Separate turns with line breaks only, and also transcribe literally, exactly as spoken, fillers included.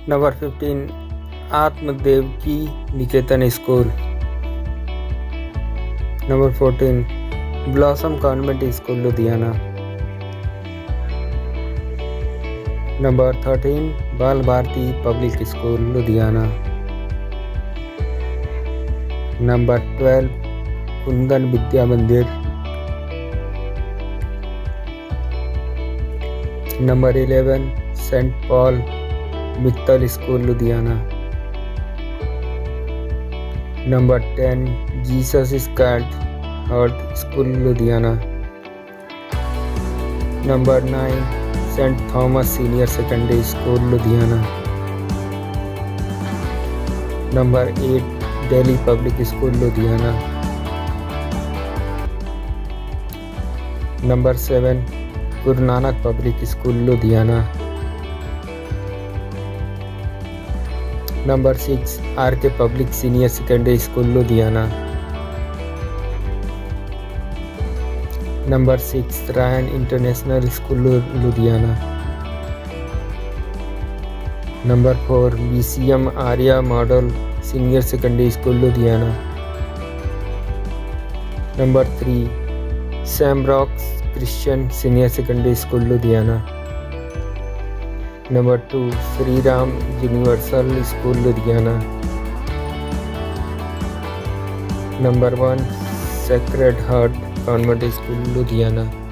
Number fifteen Atmadev की Niketan school. Number fourteen blossom convent school Ludhiana. Number thirteen Bal Bharati public school Ludhiana. Number twelve Kundan Vidya Mandir. Number eleven saint Paul Mittal school Ludhiana. Number ten Jesus sacred heart school Ludhiana. Number nine saint Thomas senior secondary school Ludhiana. Number eight Delhi public school Ludhiana. Number seven Guru Nanak public school Ludhiana. Number six R K public senior secondary school Ludhiana. Number six Ryan international school Ludhiana. Number four B C M Arya model senior secondary school Ludhiana. Number three Shamrocks Christian senior secondary school Ludhiana. Number two Shri Ram universal school Ludhiana. Number one sacred heart convent school Ludhiana.